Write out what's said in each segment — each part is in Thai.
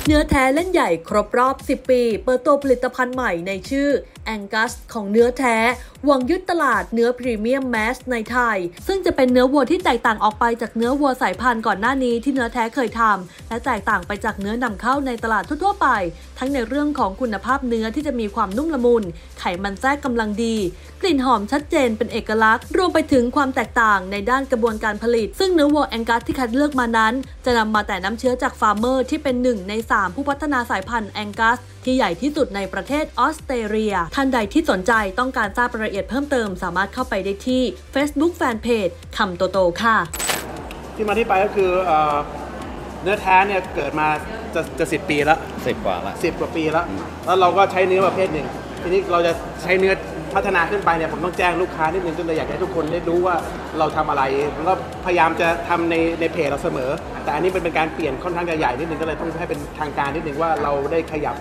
เนื้อแท้เล่นใหญ่ครบรอบ 10 ปี เปิดตัวผลิตภัณฑ์ใหม่ในชื่อ Angus ของเนื้อแท้หวังยึดตลาดเนื้อพรีเมียมแมสในไทยซึ่งจะเป็นเนื้อวัวที่แตกต่างออกไปจากเนื้อวัวสายพันธุ์ก่อนหน้านี้ที่เนื้อแท้เคยทำและแตกต่างไปจากเนื้อนำเข้าในตลาดทั่วๆไปทั้งในเรื่องของคุณภาพเนื้อที่จะมีความนุ่มละมุนไขมันแทรกกำลังดีกลิ่นหอมชัดเจนเป็นเอกลักษณ์รวมไปถึงความแตกต่างในด้านกระบวนการผลิตซึ่งเนื้อวัว Angus ที่คัดเลือกมานั้นจะนำมาแต่น้ำเชื้อจากฟาร์มเมอร์ที่เป็น1 ใน 3ผู้พัฒนาสายพันธุ์ Angus ที่ใหญ่ที่สุดในประเทศออสเตรเลียท่านใดที่สนใจต้องการทราบรายละเอียดเพิ่มเติมสามารถเข้าไปได้ที่ Facebook Fanpage คำโตค่ะที่มาที่ไปก็คือเนื้อแท้เนี่ยเกิดมาจะ10 ปีแล้ว 10 กว่าละ 10 กว่าปีแล้วเราก็ใช้เนื้อประเภทหนึ่งทีนี้เราจะใช้เนื้อพัฒนาขึ้นไปเนี่ยผมต้องแจ้งลูกค้านิดนึงจนเลยอยากให้ทุกคนได้รู้ว่าเราทำอะไรแล้วพยายามจะทำในเพจเราเสมอแต่อันนี้เป็นการเปลี่ยนค่อนข้างจะใหญ่นิดนึงก็เลยต้องให้เป็นทางการนิดนึงว่าเราได้ขยับ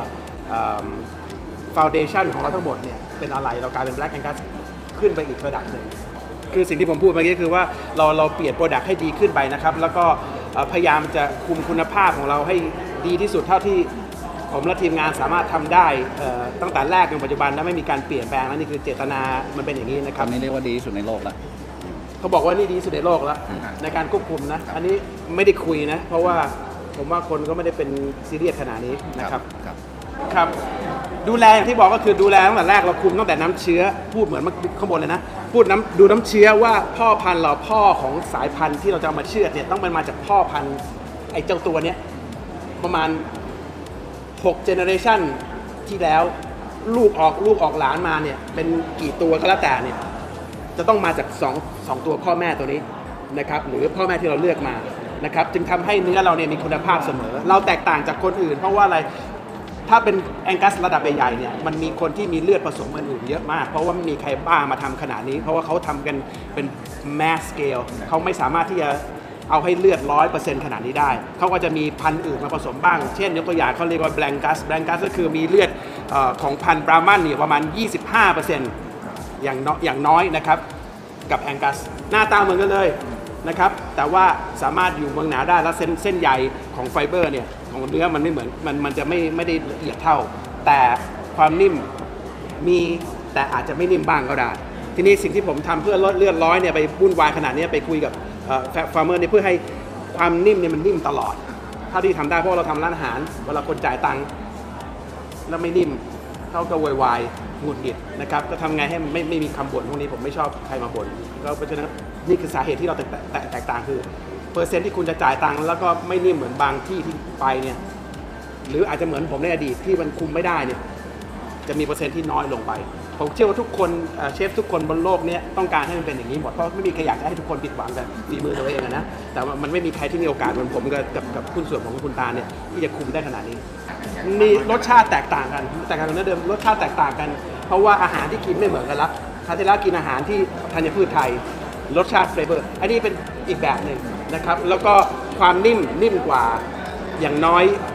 foundation ของเราทั้งหมดเนี่ยเป็นอะไรเรากลายเป็น Black Angus ขึ้นไปอีกระดับหนึ่งคือสิ่งที่ผมพูดเมื่อกี้คือว่าเราเปลี่ยนโปรดักต์ให้ดีขึ้นไปนะครับแล้วก็พยายามจะคุมคุณภาพของเราให้ดีที่สุดเท่าที่ผมและทีมงานสามารถทำได้ตั้งแต่แรกจนปัจจุบันและไม่มีการเปลี่ยนแปลงนั่นนี่คือเจตนามันเป็นอย่างนี้นะครับนี่เรียกว่าดีที่สุดในโลกแล้วเขาบอกว่านี่ดีที่สุดในโลกแล้วในการควบคุมนะอันนี้ไม่ได้คุยนะเพราะว่าผมว่าคนก็ไม่ได้เป็นซีเรียสขนาดนี้นะครับครับดูแลอย่างที่บอกก็คือดูแลตั้งแต่แรกเราคุมตั้งแต่น้ำเชื้อพูดเหมือนข้างบนเลยนะดูน้ำเชื้อว่าพ่อพันธุ์เราพ่อของสายพันธุ์ที่เราจะเอามาเชื่อเนี่ยต้องมาจากพ่อพันธุ์ไอ้เจ้าตัวเนี้ยประมาณ6 generation ที่แล้วลูกออกหลานมาเนี่ยเป็นกี่ตัวก็แล้วแต่เนี่ยจะต้องมาจาก2 ตัวพ่อแม่ตัวนี้นะครับหรือพ่อแม่ที่เราเลือกมานะครับจึงทำให้เนื้อเราเนี่ยมีคุณภาพเสมอเราแตกต่างจากคนอื่นเพราะว่าอะไรถ้าเป็นแองกัสระดับใหญ่ๆเนี่ยมันมีคนที่มีเลือดผสมอื่นเยอะมากเพราะว่าไม่มีใครบ้ามาทำขนาดนี้เพราะว่าเขาทำกันเป็น mass scale เขาไม่สามารถที่จะเอาให้เลือด 100% ขนาดนี้ได้เขาก็จะมีพันธุ์อื่นมาผสมบ้างเช่นยกตัวอย่างเขาเรียกว่าแบงกัสก็คือมีเลือดของพันธุ์บราหมันเนี่ยประมาณ 25% อย่างน้อยนะครับกับแองกัสหน้าตาเหมือนกันเลยนะครับแต่ว่าสามารถอยู่เมืองหนาวได้แล้วเส้นใยของไฟเบอร์เนี่ยของเนื้อมันไม่เหมือนมันจะไม่ได้ละเอียดเท่าแต่ความนิ่มมีแต่อาจจะไม่นิ่มบ้างก็ได้ทีนี้สิ่งที่ผมทำเพื่อลดเลือดร้อยเนี่ยไปวุ่นวายขนาดนี้ไปคุยกับฟาร์มเมอร์เนี่ยเพื่อให้ความนิ่มเนี่ยมันนิ่มตลอดเท่าที่ทำได้เพราะเราทำร้านอาหารเวลาคนจ่ายตังค์แล้วไม่นิ่มเขาก็วายหงุดหงิดนะครับก็ทำไงให้ไม่มีคำบ่นพวกนี้ผมไม่ชอบใครมาบ่นเพราะฉะนั้นนี่คือสาเหตุที่เราแตกต่างคือเปอร์เซ็นต์ที่คุณจะจ่ายตังค์แล้วก็ไม่นิ่มเหมือนบางที่ไปเนี่ยหรืออาจจะเหมือนผมในอดีตที่มันคุมไม่ได้เนี่ยจะมีเปอร์เซ็นต์ที่น้อยลงไปผมเชื่อว่าทุกคนเชฟทุกคนบนโลกนี้ต้องการให้มันเป็นอย่างนี้หมดเพราะไม่มีใครอยากให้ทุกคนผิดหวังกับฝีมือตัวเองนะแต่ว่ามันไม่มีใครที่มีโอกาสเหมือนผมกับคุณส่วนของคุณตาเนี่ยที่จะคุมได้ขนาดนี้มีรสชาติแตกต่างกันแต่การเนื้อเดิมรสชาติแตกต่างกันเพราะว่าอาหารที่กินไม่เหมือนกันละครั้งที่แล้วกินอาหารที่ธัญพืชไทยรสชาติเฟรเวอร์อันนี้เป็นอีกแบบหนึ่งนะครับแล้วก็ความนิ่มกว่าอย่างน้อย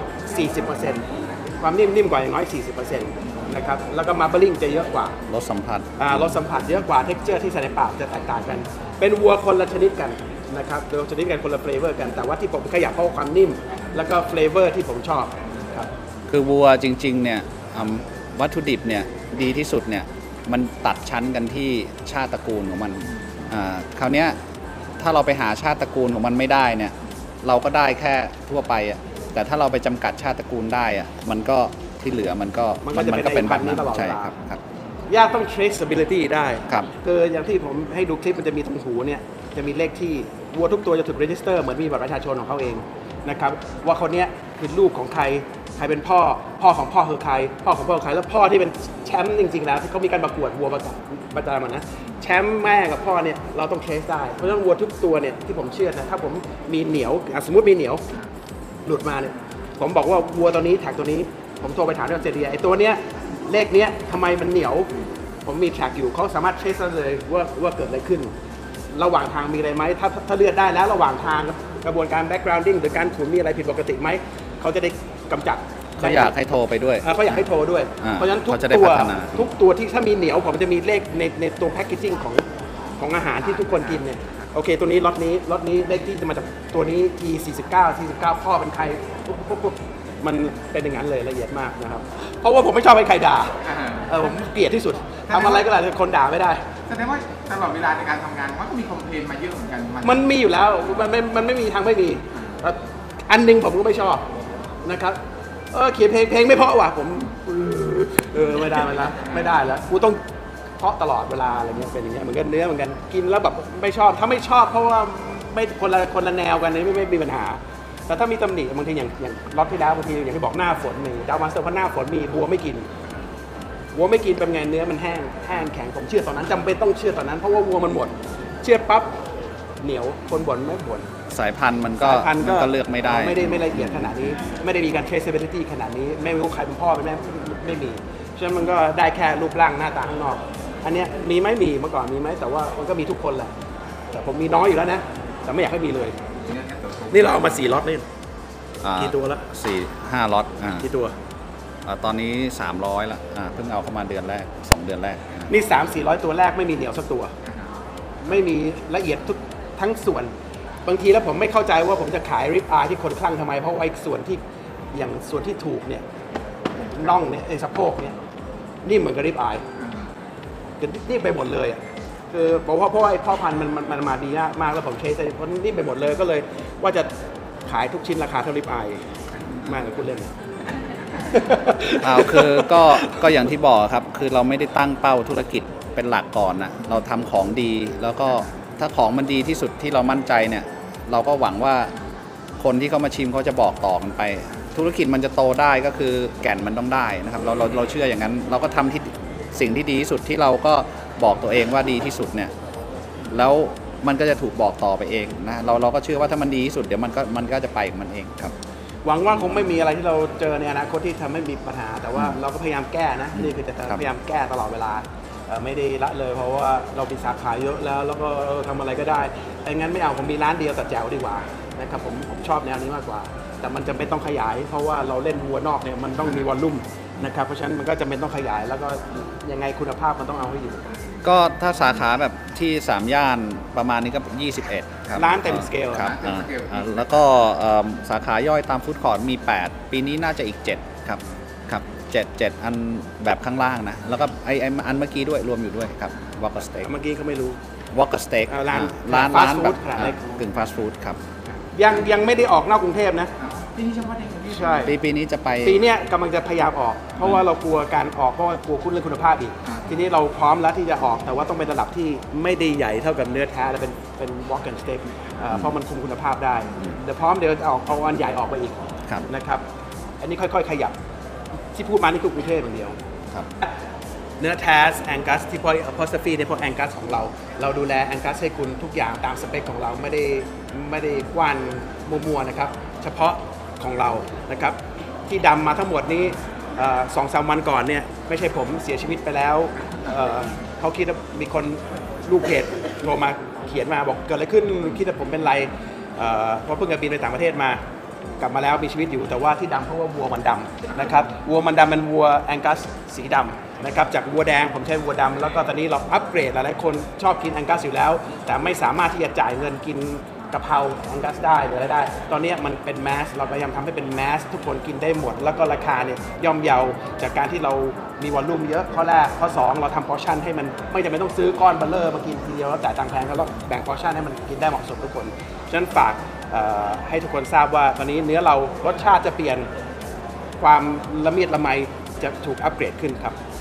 40% ความนิ่มกว่าอย่างน้อย 40%นะครับแล้วก็มาร์บลิ่งจะเยอะกว่ารสสัมผัสเยอะกว่าเท็กเจอร์ที่ใส่ในปากจะแตกต่างกันเป็นวัวคนละชนิดกันนะครับโดยชนิดกันคนละเฟรเวอร์กันแต่ว่าที่ผมขยับเพราะความนิ่มแล้วก็เฟรเวอร์ที่ผมชอบครับคือวัวจริงๆเนี่ยวัตถุดิบเนี่ยดีที่สุดเนี่ยมันตัดชั้นกันที่ชาติตระกูลของมันคราวนี้ถ้าเราไปหาชาติตระกูลของมันไม่ได้เนี่ยเราก็ได้แค่ทั่วไปแต่ถ้าเราไปจำกัดชาติตระกูลได้มันก็ที่เหลือมันก็เป็นแบบนั้นใช่ครับยากต้อง traceability ได้ครับคืออย่างที่ผมให้ดูคลิปมันจะมีตรงหูเนี่ยจะมีเลขที่วัวทุกตัวจะถูก register เหมือนมีบัตรประชาชนของเขาเองนะครับว่าคนนี้คือลูกของใครเป็นพ่อของพ่อคือใครพ่อของพ่อคือใครแล้วพ่อที่เป็นแชมป์จริงๆแล้วที่เขามีการประกวดวัวประจำนะแชมป์แม่กับพ่อเนี่ยเราต้อง trace ได้เพราะฉะนั้นวัวทุกตัวเนี่ยที่ผมเชื่อนะถ้าผมมีเหนียวสมมติมีเหนียวหลุดมาเนี่ยผมบอกว่าวัวตัวนี้แท็กตัวนี้ผมโทรไปถามที่ออสเตรเลียไอ้ตัวเนี้ยเลขเนี้ยทำไมมันเหนียวผมมีแท็กอยู่เขาสามารถเทสได้เลยว่าเกิดอะไรขึ้นระหว่างทางมีอะไรไหมถ้าเลือดได้แล้วระหว่างทางกระบวนการ backgrounding หรือการขุนมีอะไรผิดปกติไหมเขาจะได้กำจัดเขาอยากให้โทรไปด้วยเขาอยากให้โทรด้วยเพราะฉะนั้นทุกตัวที่ถ้ามีเหนียวผมจะมีเลขในตัวแพคเกจิ้งของอาหารที่ทุกคนกินเนี่ยโอเคตัวนี้ล็อตนี้เลขที่จะมาจากตัวนี้ T49 พ่อเป็นใครปุ๊บมันเป็นอย่างนั้นเลยละเอียดมากนะครับเพราะว่าผมไม่ชอบให้ใครด่าผมเกลียดที่สุดทำอะไรก็ได้คนด่าไม่ได้แสดงว่าตลอดเวลาในการทำงานมันก็มีคอมเพลนมาเยอะเหมือนกันมันมีอยู่แล้วมันไม่มีทางไม่มีอันนึงผมก็ไม่ชอบนะครับเขียนเพลงไม่เพราะว่ะผมไม่ได้แล้วกูต้องเพราะตลอดเวลาอะไรเงี้ยเป็นอย่างเงี้ยเหมือนกันเนื้อเหมือนกันกินแล้วแบบไม่ชอบถ้าไม่ชอบเพราะว่าไม่คนละแนวกันไม่มีปัญหาแต่ถ้ามีตำหนิบางทีอย่างล็อตที่แล้วบางทีอย่างที่บอกหน้าฝนมีดาวมาสเตอร์เพราะหน้าฝนมีวัวไม่กินเป็นไงเนื้อมันแห้งแข็งผมเชื่อตอนนั้นจำเป็นต้องเชื่อตอนนั้นเพราะว่าวัวมันหมดเชื่อปั๊บเหนียวคนบ่นไม่บ่นสายพันธุ์มันก็เลือกไม่ได้ไม่ละเอียดขนาดนี้ไม่ได้มีการ traceability ขนาดนี้ไม่รู้ใครเป็นพ่อเป็นแม่ไม่มีฉะนั้นมันก็ได้แค่รูปร่างหน้าตาข้างนอกอันนี้มีไหมมีเมื่อก่อนมีไหมแต่ว่ามันก็มีทุกคนแหละแต่ผมมีน้อยอยู่แล้วนะแต่ไม่อยากให้มีเลยนี่เราเอามา4 ล็อตนี่กี่ตัวละ 4-5 ล็อตกี่ตัวตอนนี้300ละเพิ่งเอาเข้ามาเดือนแรก2 เดือนแรกนี่300-400 ตัวแรกไม่มีเหนียวสักตัวไม่มีละเอียดทุกทั้งส่วนบางทีแล้วผมไม่เข้าใจว่าผมจะขายริบอายที่คนคลั่งทำไมเพราะไอ้ส่วนที่อย่างส่วนที่ถูกเนี่ยน่องเนี่ยไอ้สะโพกเนี่ยนี่เหมือนกับริบอายนี่ไปหมดเลยคือเพราะว่าไอ้พ่อพันธุ์มันมาดีมากแล้วผมเทสเพราะนี่ไปหมดเลยก็เลยว่าจะขายทุกชิ้นราคาเท่าริบอายมากเลยคุณเล่นคือก็อย่างที่บอกครับคือเราไม่ได้ตั้งเป้าธุรกิจเป็นหลักก่อนนะเราทำของดีแล้วก็ถ้าของมันดีที่สุดที่เรามั่นใจเนี่ยเราก็หวังว่าคนที่เขามาชิมเขาจะบอกต่อกันไปธุรกิจมันจะโตได้ก็คือแก่นมันต้องได้นะครับเราเชื่ออย่างนั้นเราก็ทำที่สิ่งที่ดีที่สุดที่เราก็บอกตัวเองว่าดีที่สุดเนี่ยแล้วมันก็จะถูกบอกต่อไปเองนะเราก็เชื่อว่าถ้ามันดีที่สุดเดี๋ยวมันก็จะไปของมันเองครับหวังว่าคงไม่มีอะไรที่เราเจอในอนาคตที่ทำให้มีปัญหาแต่ว่าเราก็พยายามแก้นะนี่คือจะพยายามแก้ตลอดเวลาไม่ได้ละเลยเพราะว่าเรามีสาขาเยอะแล้วก็ทำอะไรก็ได้แต่งั้นไม่เอาผมมีร้านเดียวแต่แจ๋วดีกว่านะครับผมชอบแนวนี้มากกว่าแต่มันจะไม่ต้องขยายเพราะว่าเราเล่นวัวนอกเนี่ยมันต้องมีวอลลุ่มนะครับเพราะฉะนั้นมันก็จะเป็นต้องขยายแล้วก็ยังไงคุณภาพมันต้องเอาให้อยู่ก็ถ้าสาขาแบบที่3 ย่านประมาณนี้ก็21ครับร้านเต็มสเกลครับแล้วก็สาขาย่อยตามฟู้ดคอร์ทมี8ปีนี้น่าจะอีก7ครับ7อันแบบข้างล่างนะแล้วก็ไออันเมื่อกี้ด้วยรวมอยู่ด้วยครับวอล์กสเต็กเมื่อกี้เขาไม่รู้วอล์กสเต็กร้านแบบกึ่งฟาสต์ฟู้ดครับยังไม่ได้ออกนอกกรุงเทพนะปีนี้เฉพาะในกรุงเทพใช่ปีนี้จะไปปีนี้กำลังจะพยายามออกเพราะว่าเรากลัวการออกเพราะว่ากลัวเรื่องคุณภาพอีกทีนี้เราพร้อมแล้วที่จะออกแต่ว่าต้องเป็นระดับที่ไม่ได้ใหญ่เท่ากับเนื้อแท้และเป็นวอล์กสเต็กเพราะมันคุมคุณภาพได้เดี๋ยวพร้อมเดี๋ยวเอาอันใหญ่ออกไปอีกนะครับอันนี้ค่อยๆขยับที่พูดมานี่คือกรุงเทพอย่างเดียวเนื้อแท้แองกัสที่พอย apostrophe ในพวกแองกัสของเราดูแลแองกัสให้คุณทุกอย่างตามสเปคของเราไม่ได้กว้านมัวๆนะครับเฉพาะของเรานะครับที่ดำมาทั้งหมดนี้2-3 วันก่อนเนี่ยไม่ใช่ผมเสียชีวิตไปแล้วเขาคิดว่ามีคนลูกเพจโทรมาเขียนมาบอกเกิดอะไรขึ้นคิดว่าผมเป็นไรเพราะเพิ่งจะบินไปต่างประเทศมากลับมาแล้วมีชีวิตอยู่แต่ว่าที่ดำเพราะว่าวัวมันดำนะครับวัวมันดำเป็นวัวแองกัสสีดำนะครับจากวัวแดงผมใช้วัวดำแล้วก็ตอนนี้เราอัปเกรดหลายๆคนชอบกินแองกัสอยู่แล้วแต่ไม่สามารถที่จะจ่ายเงินกินกะเพราแองกัสได้หรืออะไรได้ตอนนี้มันเป็นแมสเราพยายามทำให้เป็นแมสทุกคนกินได้หมดแล้วก็ราคาเนี่ยย่อมเยาจากการที่เรามีวอลลุ่มเยอะข้อแรกข้อ2เราทำพอร์ชั่นให้มันไม่จำเป็นต้องซื้อก้อนเบลเลอร์มากินทีเดียวแล้วจ่ายตังค์แพงแล้วแบ่งพอร์ชั่นให้มันกินได้เหมาะสมทุกคนฉะนั้นฝากให้ทุกคนทราบว่าตอนนี้เนื้อเรารสชาติจะเปลี่ยนความละเมียดละไมจะถูกอัปเกรดขึ้นครับ